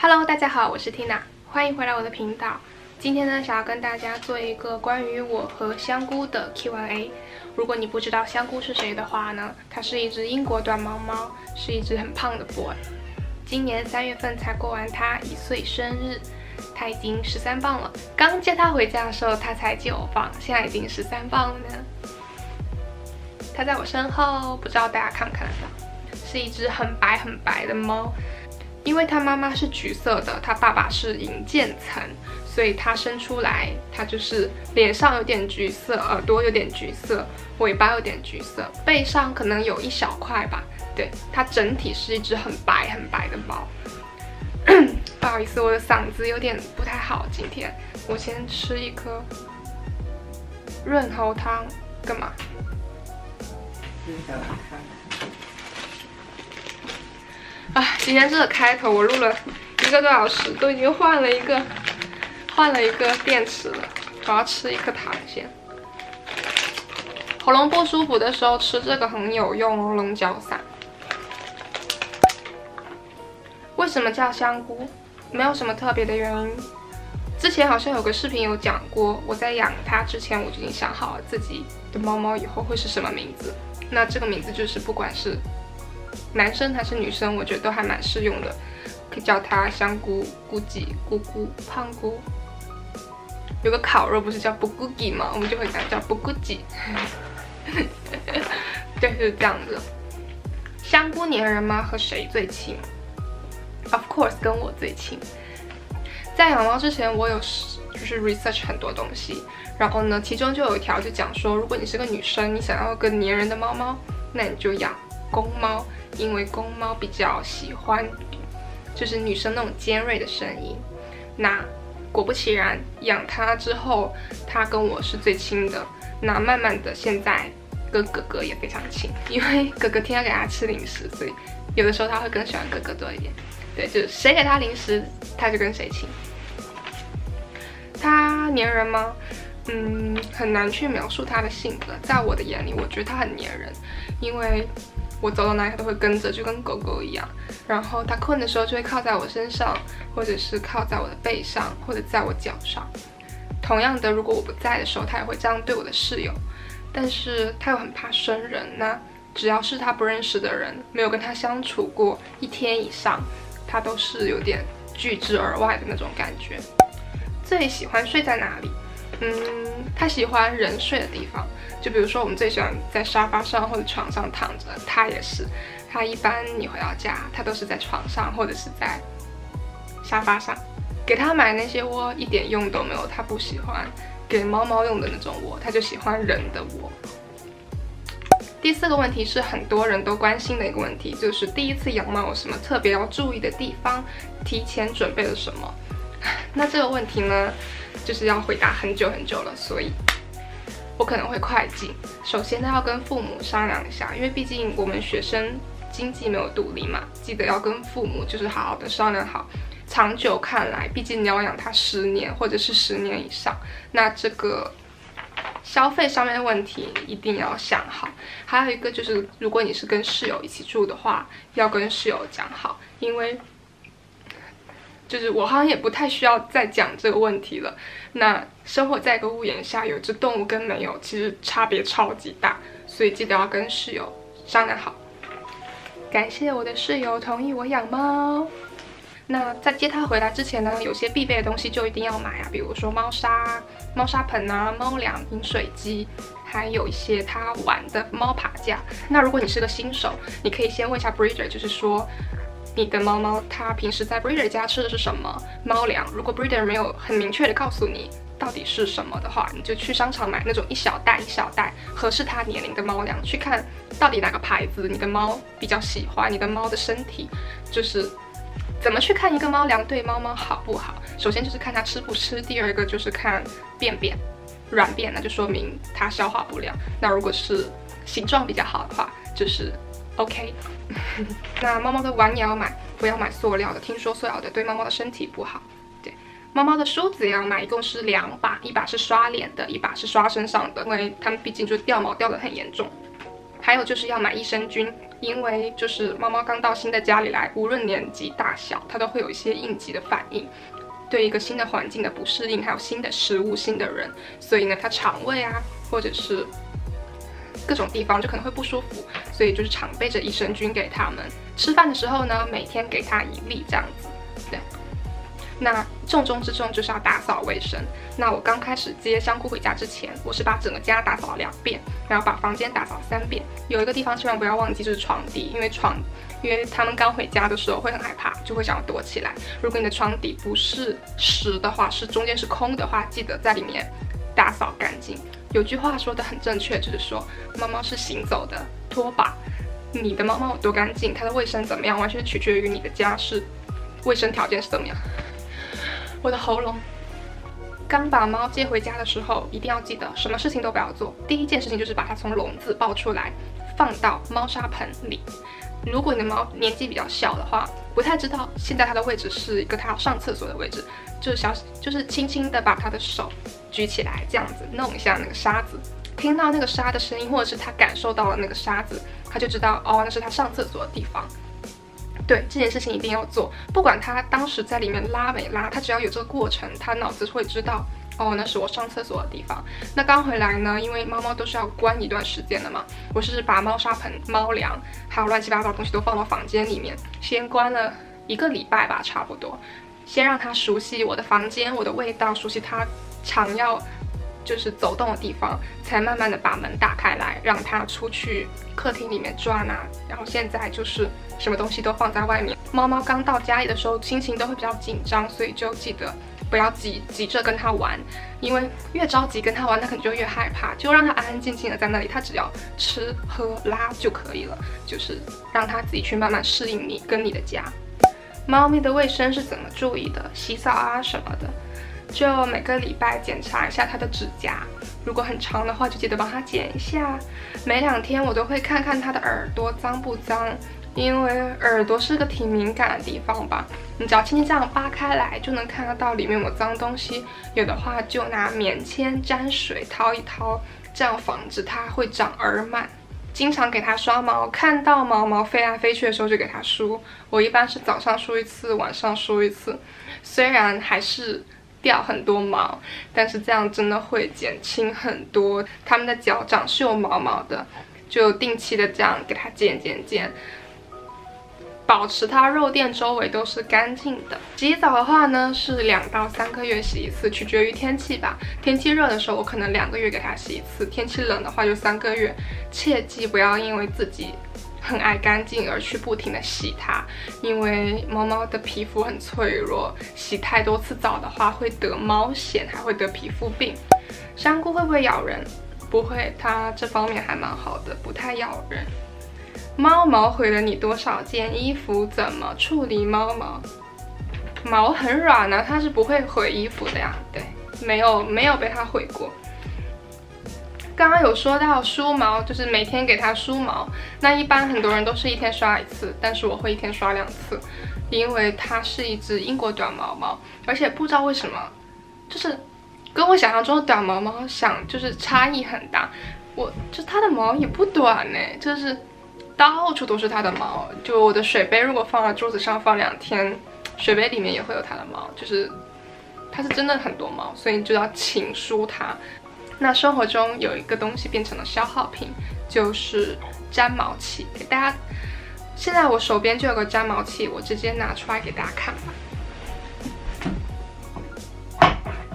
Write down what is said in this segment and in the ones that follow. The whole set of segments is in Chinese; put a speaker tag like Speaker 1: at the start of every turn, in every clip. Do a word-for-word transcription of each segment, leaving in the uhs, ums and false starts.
Speaker 1: Hello， 大家好，我是 Tina， 欢迎回来我的频道。今天呢，想要跟大家做一个关于我和香菇的 Q and A。如果你不知道香菇是谁的话呢，它是一只英国短毛猫，是一只很胖的 boy。今年三月份才过完它一岁生日，它已经十三磅了。刚接它回家的时候，它才九磅，现在已经十三磅了呢。它在我身后，不知道大家看不看得到，是一只很白很白的猫。因为它妈妈是橘色的，它爸爸是银渐层，所以它生出来，它就是脸上有点橘色，耳朵有点橘色，尾巴有点橘色，背上可能有一小块吧。对，它整体是一只很白很白的猫。不好意思，我的嗓子有点不太好，今天我先吃一颗润喉汤，干嘛？啊，今天这个开头我录了一个多小时，都已经换了一个换了一个电池了。我要吃一颗糖先。喉咙不舒服的时候吃这个很有用哦，龙角散。为什么叫香菇？没有什么特别的原因。之前好像有个视频有讲过，我在养它之前我就已经想好了自己的猫猫以后会是什么名字。那这个名字就是不管是男生还是女生，我觉得都还蛮适用的，可以叫它香菇、菇吉、菇菇、胖菇。有个烤肉不是叫布咕吉吗？我们就会讲叫布咕吉。对，就是这样子。香菇粘人吗？和谁最亲 ？Of course， 跟我最亲。在养猫之前，我有就是 research 很多东西，然后呢，其中就有一条就讲说，如果你是个女生，你想要个粘人的猫猫，那你就养公猫。因为公猫比较喜欢就是女生那种尖锐的声音。那果不其然，养它之后，它跟我是最亲的。那慢慢的，现在跟哥哥也非常亲，因为哥哥天天给它吃零食，所以有的时候它会更喜欢哥哥多一点。对，就是谁给它零食，它就跟谁亲。它粘人吗？嗯，很难去描述它的性格。在我的眼里，我觉得它很粘人，因为我走到哪里它都会跟着，就跟狗狗一样。然后它困的时候就会靠在我身上，或者是靠在我的背上，或者在我脚上。同样的，如果我不在的时候，它也会这样对我的室友。但是它又很怕生人，那只要是它不认识的人，没有跟它相处过一天以上，它都是有点拒之而外的那种感觉。最喜欢睡在哪里？嗯，它喜欢人睡的地方。就比如说，我们最喜欢在沙发上或者床上躺着，它也是。它一般你回到家，它都是在床上或者是在沙发上。给它买那些窝一点用都没有，它不喜欢给猫猫用的那种窝，它就喜欢人的窝。第四个问题是很多人都关心的一个问题，就是第一次养猫有什么特别要注意的地方，提前准备了什么？那这个问题呢，就是要回答很久很久了，所以我可能会快进。首先呢，要跟父母商量一下，因为毕竟我们学生经济没有独立嘛，记得要跟父母就是好好的商量好。长久看来，毕竟你要养它十年或者是十年以上，那这个消费上面的问题一定要想好。还有一个就是，如果你是跟室友一起住的话，要跟室友讲好，因为就是我好像也不太需要再讲这个问题了。那生活在一个屋檐下，有只动物跟没有其实差别超级大，所以记得要跟室友商量好。感谢我的室友同意我养猫。那在接它回来之前呢，有些必备的东西就一定要买啊，比如说猫砂、猫砂盆啊、猫粮、饮水机，还有一些它玩的猫爬架。那如果你是个新手，你可以先问一下 breeder， 就是说你的猫猫它平时在 breeder 家吃的是什么猫粮。如果 breeder 没有很明确的告诉你到底是什么的话，你就去商场买那种一小袋一小袋合适它年龄的猫粮，去看到底哪个牌子你的猫比较喜欢，你的猫的身体就是怎么去看一个猫粮对猫猫好不好。首先就是看它吃不吃，第二个就是看便便软便，那就说明它消化不良。那如果是形状比较好的话，就是 OK。 那猫猫的碗也要买，不要买塑料的，听说塑料的对猫猫的身体不好。对，猫猫的梳子也要买，一共是两把，一把是刷脸的，一把是刷身上的，因为它们毕竟就掉毛掉得很严重。还有就是要买益生菌， 因为就是猫猫刚到新的家里来，无论年纪大小，它都会有一些应急的反应，对一个新的环境的不适应，还有新的食物、新的人，所以呢，它肠胃啊，或者是各种地方就可能会不舒服，所以就是常备着益生菌给它们。吃饭的时候呢，每天给它一粒这样子，对。那重中之重就是要打扫卫生。那我刚开始接香菇回家之前，我是把整个家打扫两遍，然后把房间打扫三遍。有一个地方千万不要忘记，就是床底，因为床，因为他们刚回家的时候会很害怕，就会想要躲起来。如果你的床底不是实的话，是中间是空的话，记得在里面打扫干净。有句话说的很正确，就是说猫猫是行走的拖把，你的猫猫有多干净，它的卫生怎么样，完全取决于你的家是卫生条件是怎么样。我的喉咙。刚把猫接回家的时候，一定要记得什么事情都不要做。第一件事情就是把它从笼子抱出来，放到猫砂盆里。如果你的猫年纪比较小的话，不太知道现在它的位置是一个它要上厕所的位置，就是小，就是轻轻的把它的手举起来，这样子弄一下那个沙子。听到那个沙的声音，或者是它感受到了那个沙子，它就知道哦，那是它上厕所的地方。对，这件事情一定要做，不管他当时在里面拉没拉，他只要有这个过程，他脑子会知道，哦，那是我上厕所的地方。那刚回来呢，因为猫猫都是要关一段时间的嘛，我是把猫砂盆、猫粮还有乱七八糟的东西都放到房间里面，先关了一个礼拜吧，差不多，先让它熟悉我的房间、我的味道，熟悉它常要就是走动的地方，才慢慢的把门打开来，让它出去客厅里面转啊。然后现在就是什么东西都放在外面。猫猫刚到家里的时候，心情都会比较紧张，所以就记得不要急急着跟它玩，因为越着急跟它玩，它可能就越害怕。就让它安安静静的在那里，它只要吃喝拉就可以了，就是让它自己去慢慢适应你跟你的家。猫咪的卫生是怎么注意的？洗澡啊什么的。就每个礼拜检查一下它的指甲，如果很长的话，就记得帮它剪一下。每两天我都会看看它的耳朵脏不脏，因为耳朵是个挺敏感的地方吧。你只要轻轻这样扒开来，就能看得到里面有脏东西。有的话就拿棉签沾水掏一掏，这样防止它会长耳螨。经常给它刷毛，看到毛毛飞来飞去的时候就给它梳。我一般是早上梳一次，晚上梳一次。虽然还是掉很多毛，但是这样真的会减轻很多。它们的脚掌是有毛毛的，就定期的这样给它剪剪剪，保持它肉垫周围都是干净的。洗澡的话呢，是两到三个月洗一次，取决于天气吧。天气热的时候，我可能两个月给它洗一次；天气冷的话就三个月。切记不要因为自己很爱干净而去不停的洗它，因为猫猫的皮肤很脆弱，洗太多次澡的话会得猫癣，还会得皮肤病。香菇会不会咬人？不会，它这方面还蛮好的，不太咬人。猫毛毁了你多少件衣服？怎么处理猫毛？毛很软呢、啊，它是不会毁衣服的呀。对，没有没有被它毁过。刚刚有说到梳毛，就是每天给它梳毛。那一般很多人都是一天刷一次，但是我会一天刷两次，因为它是一只英国短毛猫，而且不知道为什么，就是跟我想象中的短毛猫想就是差异很大。我就它的毛也不短呢，就是到处都是它的毛。就我的水杯如果放在桌子上放两天，水杯里面也会有它的毛，就是它是真的很多毛，所以就要勤梳它。那生活中有一个东西变成了消耗品，就是粘毛器。给大家，现在我手边就有个粘毛器，我直接拿出来给大家看吧。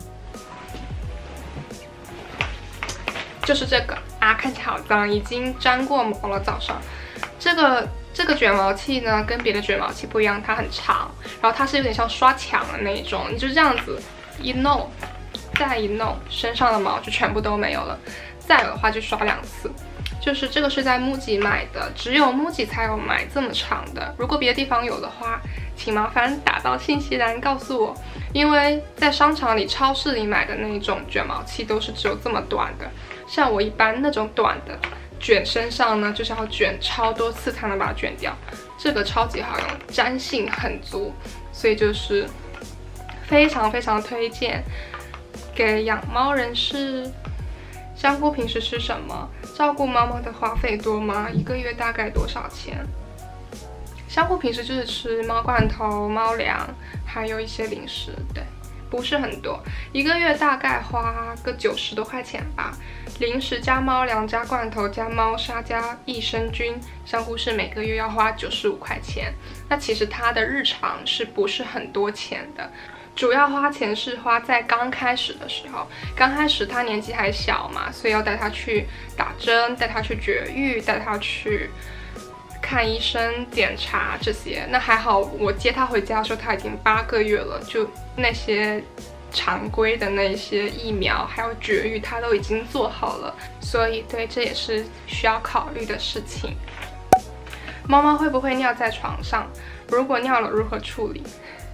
Speaker 1: 就是这个啊，看起来好脏，已经粘过毛了。早上，这个这个卷毛器呢，跟别的卷毛器不一样，它很长，然后它是有点像刷墙的那一种，你就这样子一弄。再一弄，身上的毛就全部都没有了。再有的话就刷两次。就是这个是在木吉买的，只有木吉才有买这么长的。如果别的地方有的话，请麻烦打到信息栏告诉我。因为在商场里、超市里买的那种卷毛器都是只有这么短的。像我一般那种短的，卷身上呢就是要卷超多次才能把它卷掉。这个超级好用，粘性很足，所以就是非常非常推荐。给养猫人士。香菇平时吃什么？ 照顾猫猫的花费多吗？一个月大概多少钱？香菇平时就是吃猫罐头、猫粮，还有一些零食，对，不是很多，一个月大概花个九十多块钱吧。零食加猫粮加罐头加猫砂加益生菌，香菇是每个月要花九十五块钱。那其实它的日常是不是很多钱的？主要花钱是花在刚开始的时候，刚开始他年纪还小嘛，所以要带他去打针，带他去绝育，带他去看医生检查这些。那还好，我接他回家的时候他已经八个月了，就那些常规的那些疫苗还有绝育他都已经做好了，所以对，这也是需要考虑的事情。猫猫会不会尿在床上？如果尿了如何处理？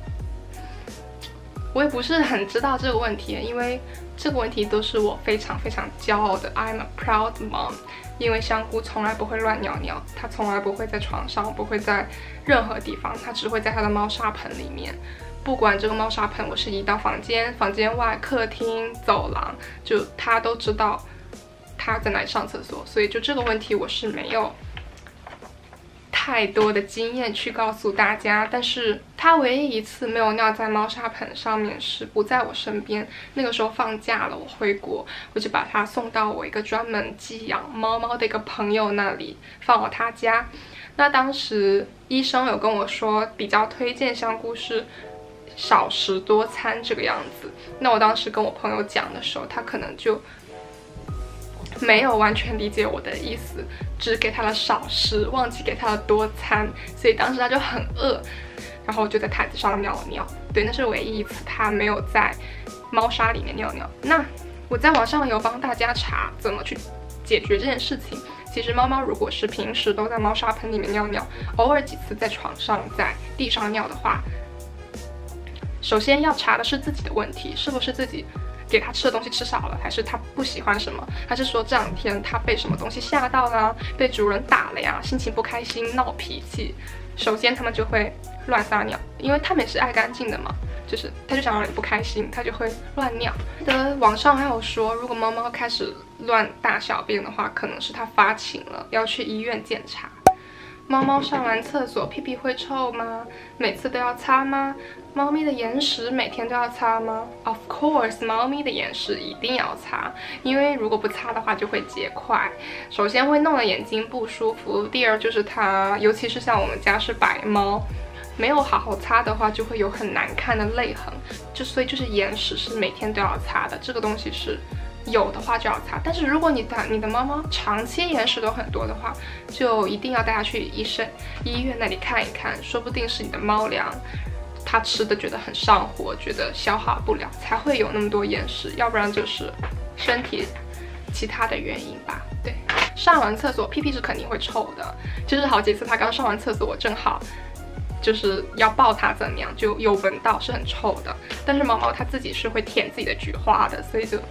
Speaker 1: 我也不是很知道这个问题，因为这个问题都是我非常非常骄傲的 I'm a proud mom。因为香菇从来不会乱尿尿，它从来不会在床上，不会在任何地方，它只会在它的猫砂盆里面。不管这个猫砂盆我是移到房间、房间外、客厅、走廊，就它都知道它在哪里上厕所，所以就这个问题我是没有太多的经验去告诉大家。但是他唯一一次没有尿在猫砂盆上面是不在我身边，那个时候放假了，我回国，我就把他送到我一个专门寄养猫猫的一个朋友那里，放到他家。那当时医生有跟我说，比较推荐香菇是少食多餐这个样子。那我当时跟我朋友讲的时候，他可能就没有完全理解我的意思，只给他了少食，忘记给他了多餐，所以当时他就很饿，然后就在毯子上尿了尿。对，那是唯一一次他没有在猫砂里面尿尿。那我在网上有帮大家查怎么去解决这件事情。其实猫猫如果是平时都在猫砂盆里面尿尿，偶尔几次在床上、在地上尿的话，首先要查的是自己的问题，是不是自己给他吃的东西吃少了，还是他不喜欢什么，还是说这两天他被什么东西吓到了，被主人打了呀，心情不开心闹脾气。首先他们就会乱撒尿，因为他们也是爱干净的嘛，就是他就想让你不开心，他就会乱尿。的网上还有说，如果猫猫开始乱大小便的话，可能是它发情了，要去医院检查。猫猫上完厕所屁屁会臭吗？每次都要擦吗？猫咪的眼屎每天都要擦吗？ Of course， 猫咪的眼屎一定要擦，因为如果不擦的话就会结块。首先会弄得眼睛不舒服，第二就是它，尤其是像我们家是白猫，没有好好擦的话就会有很难看的泪痕，就所以就是眼屎是每天都要擦的，这个东西是有的话就要擦。但是如果你的你的猫猫长期眼屎都很多的话，就一定要带它去医生医院那里看一看，说不定是你的猫粮它吃的觉得很上火，觉得消化不了，才会有那么多眼屎，要不然就是身体其他的原因吧。对，上完厕所屁屁是肯定会臭的，就是好几次它刚上完厕所，我正好就是要抱它怎么样，就有闻到是很臭的。但是毛毛它自己是会舔自己的菊花的，所以就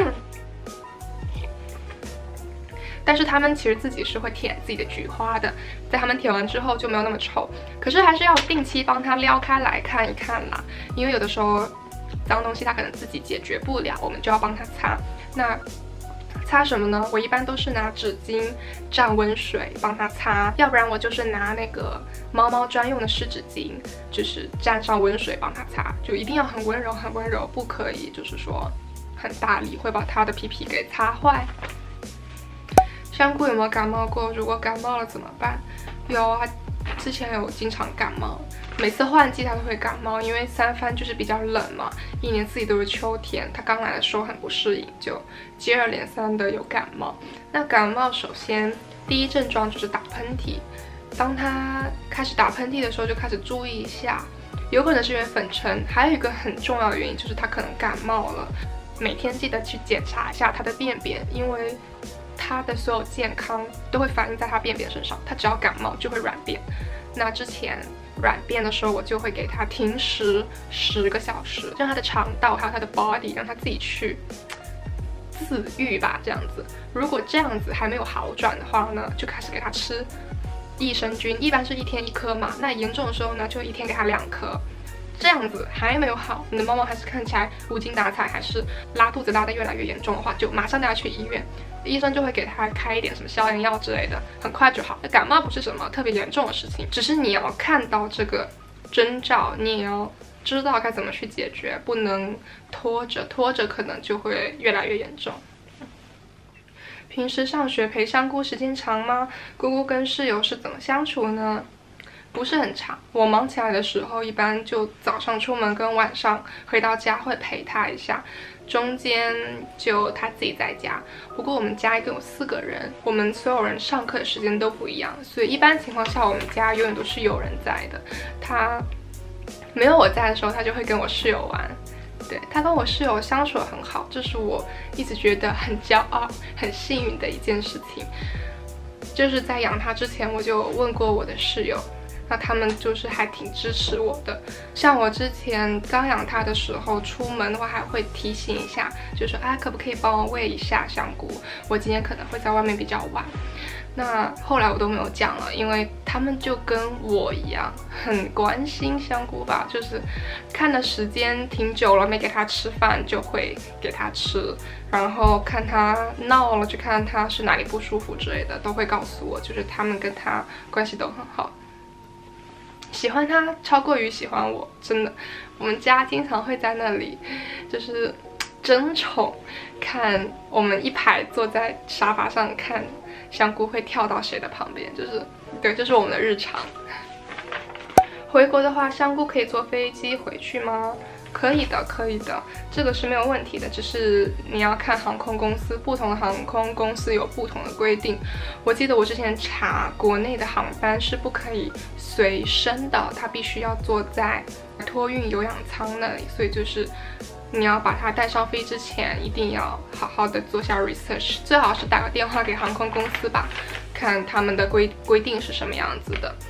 Speaker 1: 但是它们其实自己是会舔自己的菊花的，在它们舔完之后就没有那么臭，可是还是要定期帮它撩开来看一看啦，因为有的时候脏东西它可能自己解决不了，我们就要帮它擦。那擦什么呢？我一般都是拿纸巾蘸温水帮它擦，要不然我就是拿那个猫猫专用的湿纸巾，就是蘸上温水帮它擦，就一定要很温柔很温柔，不可以就是说很大力，会把它的皮皮给擦坏。香菇有没有感冒过？如果感冒了怎么办？有啊，之前有经常感冒，每次换季它都会感冒，因为三藩就是比较冷嘛，一年四季都是秋天，它刚来的时候很不适应，就接二连三的有感冒。那感冒首先第一症状就是打喷嚏，当它开始打喷嚏的时候就开始注意一下，有可能是因为粉尘，还有一个很重要的原因就是它可能感冒了，每天记得去检查一下它的便便，因为它的所有健康都会反映在它便便身上，它只要感冒就会软便。那之前软便的时候，我就会给它停食十个小时，让它的肠道还有它的 body 让它自己去自愈吧，这样子。如果这样子还没有好转的话呢，就开始给它吃益生菌，一般是一天一颗嘛，那严重的时候呢，就一天给它两颗。 这样子还没有好，你的猫猫还是看起来无精打采，还是拉肚子拉得越来越严重的话，就马上带它去医院，医生就会给它开一点什么消炎药之类的，很快就好。感冒不是什么特别严重的事情，只是你要看到这个征兆，你也要知道该怎么去解决，不能拖着，拖着可能就会越来越严重。平时上学陪香菇时间长吗？姑姑跟室友是怎么相处呢？不是很长，我忙起来的时候，一般就早上出门跟晚上回到家会陪她一下，中间就她自己在家。不过我们家一共有四个人，我们所有人上课的时间都不一样，所以一般情况下我们家永远都是有人在的。她没有我在的时候，她就会跟我室友玩。对，她跟我室友相处得很好，这是我一直觉得很骄傲、很幸运的一件事情。就是在养她之前，我就问过我的室友。那他们就是还挺支持我的，像我之前刚养它的时候，出门的话还会提醒一下，就说啊，可不可以帮我喂一下香菇？我今天可能会在外面比较晚。那后来我都没有讲了，因为他们就跟我一样，很关心香菇吧，就是看的时间挺久了，没给它吃饭就会给它吃，然后看它闹了，就看它是哪里不舒服之类的，都会告诉我，就是他们跟它关系都很好。喜欢他超过于喜欢我，真的，我们家经常会在那里，就是争宠，看我们一排坐在沙发上看香菇会跳到谁的旁边，就是对，这是我们的日常。回国的话，香菇可以坐飞机回去吗？可以的，可以的，这个是没有问题的，只是你要看航空公司，不同的航空公司有不同的规定。我记得我之前查，国内的航班是不可以随身的，它必须要坐在托运有氧舱那里，所以就是你要把它带上飞之前，一定要好好的做下 research， 最好是打个电话给航空公司吧，看他们的规规定是什么样子的。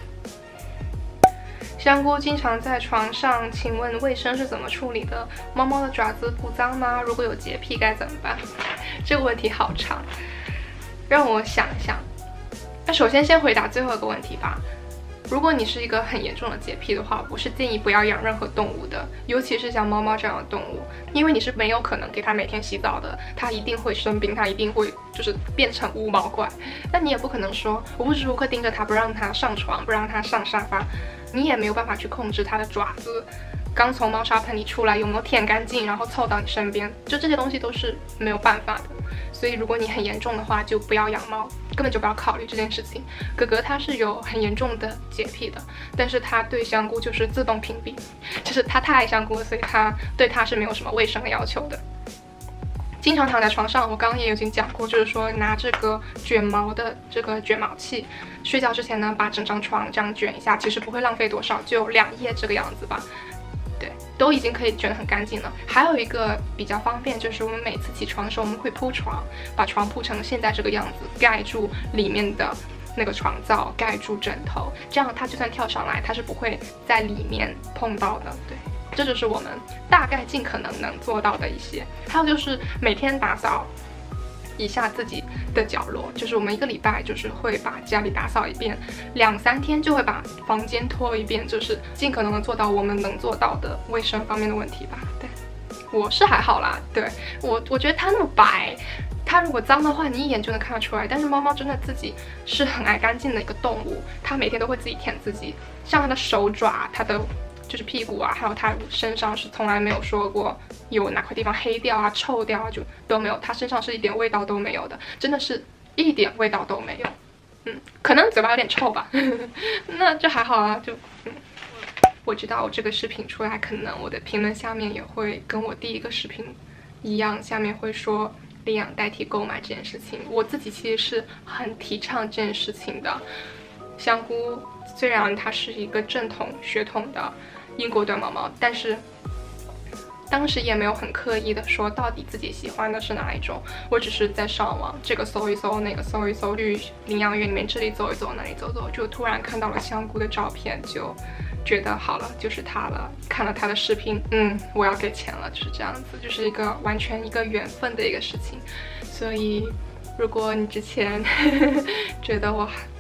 Speaker 1: 香菇经常在床上，请问卫生是怎么处理的？猫猫的爪子不脏吗？如果有洁癖该怎么办？这个问题好长，让我想一想。那首先先回答最后一个问题吧。如果你是一个很严重的洁癖的话，我是建议不要养任何动物的，尤其是像猫猫这样的动物，因为你是没有可能给它每天洗澡的，它一定会生病，它一定会就是变成无毛怪。那你也不可能说我无时无刻盯着它，不让它上床，不让它上沙发，你也没有办法去控制它的爪子刚从猫砂盆里出来有没有舔干净，然后凑到你身边，就这些东西都是没有办法的。所以如果你很严重的话，就不要养猫，根本就不要考虑这件事情。哥哥他是有很严重的洁癖的，但是他对香菇就是自动屏蔽，就是他太爱香菇了，所以他对他是没有什么卫生的要求的。经常躺在床上，我刚刚也已经讲过，就是说拿这个卷毛的这个卷毛器，睡觉之前呢，把整张床这样卷一下，其实不会浪费多少，就两页这个样子吧。对，都已经可以卷得很干净了。还有一个比较方便，就是我们每次起床的时候，我们会铺床，把床铺成现在这个样子，盖住里面的那个床罩，盖住枕头，这样它就算跳上来，它是不会在里面碰到的。对。这就是我们大概尽可能能做到的一些，还有就是每天打扫一下自己的角落，就是我们一个礼拜就是会把家里打扫一遍，两三天就会把房间拖一遍，就是尽可能的做到我们能做到的卫生方面的问题吧。对，我是还好啦，对我我觉得它那么白，它如果脏的话，你一眼就能看得出来。但是猫猫真的自己是很爱干净的一个动物，它每天都会自己舔自己，像它的手爪，它的就是屁股啊，还有它身上是从来没有说过有哪块地方黑掉啊、臭掉啊，就都没有。它身上是一点味道都没有的，真的是一点味道都没有。嗯，可能嘴巴有点臭吧，那就还好啊。就嗯，我知道我这个视频出来，可能我的评论下面也会跟我第一个视频一样，下面会说领养代替购买这件事情。我自己其实是很提倡这件事情的。香菇虽然它是一个正统血统的英国短毛猫，但是当时也没有很刻意的说到底自己喜欢的是哪一种，我只是在上网这个搜一搜，那个搜一搜，去领养院里面这里走一走，那里走走，就突然看到了香菇的照片，就觉得好了，就是它了。看了它的视频，嗯，我要给钱了，就是这样子，就是一个完全一个缘分的一个事情。所以如果你之前觉得我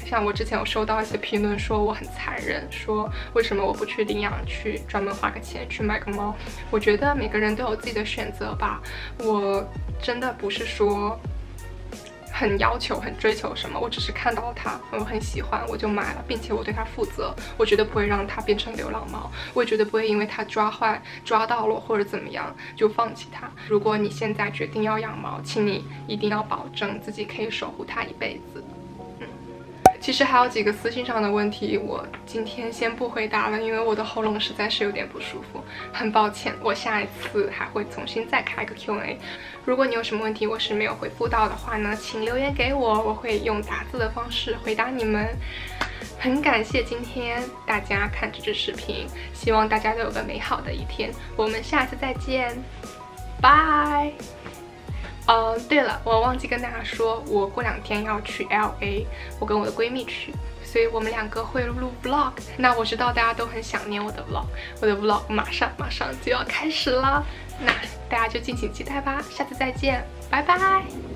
Speaker 1: 像我之前有收到一些评论说我很残忍，说为什么我不去领养，去专门花个钱去买个猫。我觉得每个人都有自己的选择吧，我真的不是说很要求、很追求什么，我只是看到了它，我很喜欢，我就买了，并且我对它负责，我绝对不会让它变成流浪猫，我也绝对不会因为它抓坏、抓到了或者怎么样就放弃它。如果你现在决定要养猫，请你一定要保证自己可以守护它一辈子。嗯，其实还有几个私信上的问题，我今天先不回答了，因为我的喉咙实在是有点不舒服，很抱歉，我下一次还会重新再开个 Q and A。如果你有什么问题我是没有回复到的话呢，请留言给我，我会用打字的方式回答你们。很感谢今天大家看这支视频，希望大家都有个美好的一天，我们下次再见，拜。呃，对了，我忘记跟大家说，我过两天要去 L A， 我跟我的闺蜜去，所以我们两个会录 vlog。那我知道大家都很想念我的 vlog， 我的 vlog 马上马上就要开始了，那大家就敬请期待吧，下次再见，拜拜。